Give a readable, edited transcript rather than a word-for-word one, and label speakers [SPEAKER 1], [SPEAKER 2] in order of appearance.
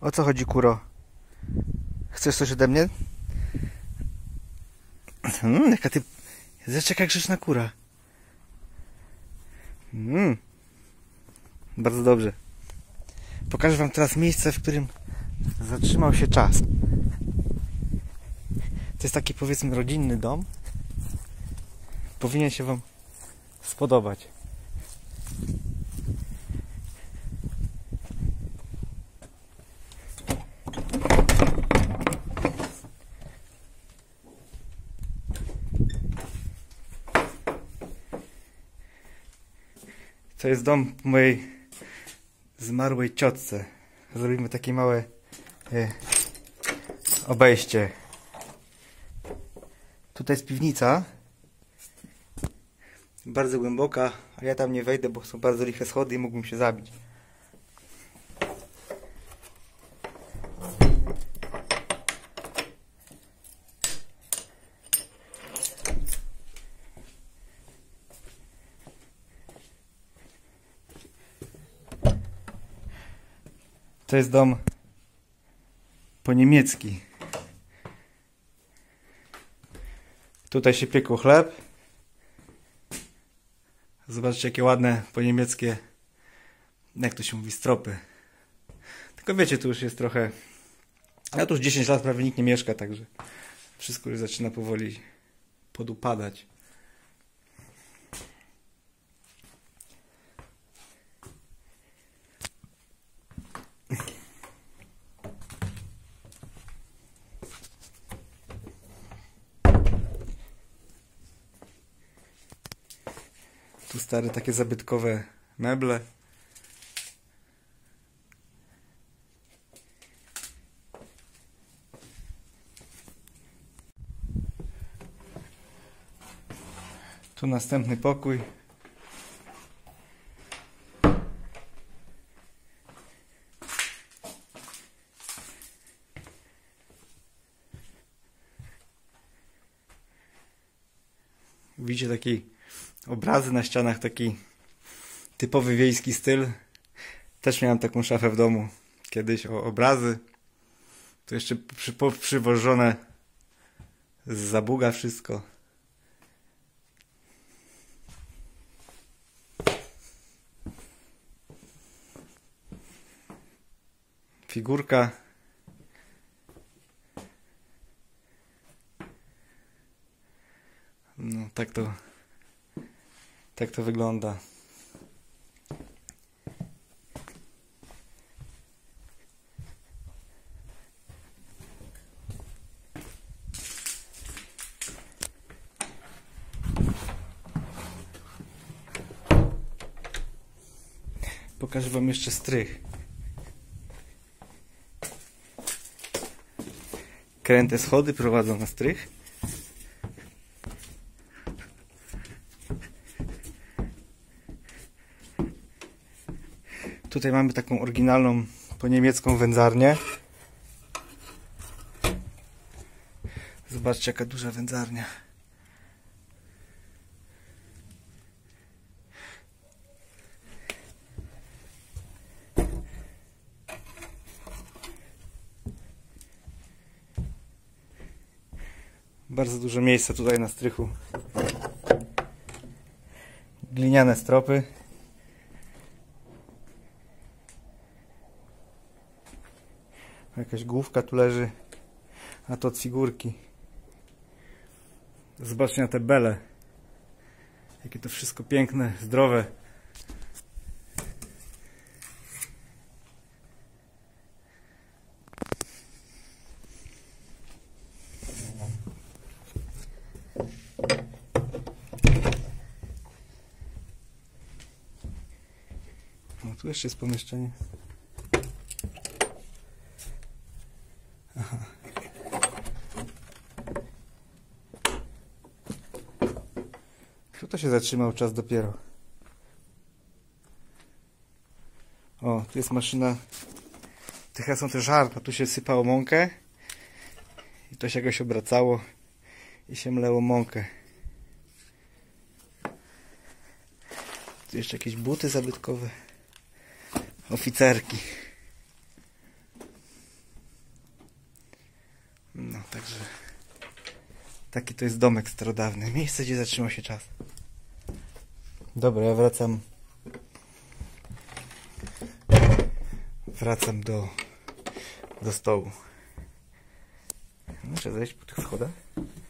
[SPEAKER 1] O co chodzi, kuro? Chcesz coś ode mnie? Jaka ty... Zobacz, jaka grzeczna kura. Bardzo dobrze. Pokażę wam teraz miejsce, w którym zatrzymał się czas. To jest taki, powiedzmy, rodzinny dom. Powinien się wam spodobać. To jest dom mojej zmarłej ciotce. Zrobimy takie małe obejście. Tutaj jest piwnica. Bardzo głęboka, a ja tam nie wejdę, bo są bardzo liche schody i mógłbym się zabić. To jest dom po niemiecki. Tutaj się piekł chleb. Zobaczcie, jakie ładne po niemieckie, jak to się mówi, stropy. Tylko wiecie, tu już jest trochę... A tu już 10 lat prawie nikt nie mieszka, także wszystko już zaczyna powoli podupadać. Tu stare takie zabytkowe meble. Tu następny pokój. Widzicie takie obrazy na ścianach, taki typowy wiejski styl. Też miałem taką szafę w domu kiedyś, o obrazy. Tu jeszcze przywożone z Zabuga wszystko. Figurka. No, tak to wygląda. Pokażę wam jeszcze strych. Kręte schody prowadzą na strych. Tutaj mamy taką oryginalną po niemiecką wędzarnię. Zobaczcie, jaka duża wędzarnia. Bardzo dużo miejsca tutaj na strychu. Gliniane stropy. Jakaś główka tu leży, a to od figurki. Zobaczcie na te bele. Jakie to wszystko piękne, zdrowe. No tu jeszcze jest pomieszczenie. Aha. Tu się zatrzymał czas dopiero. O, tu jest maszyna. Tych są te żarty, tu się sypało mąkę i to się jakoś obracało i się mleło mąkę. Tu jeszcze jakieś buty zabytkowe. Oficerki. No, także taki to jest domek starodawny. Miejsce, gdzie zatrzymał się czas. Dobra, ja wracam do stołu. Muszę zejść po tych schodach.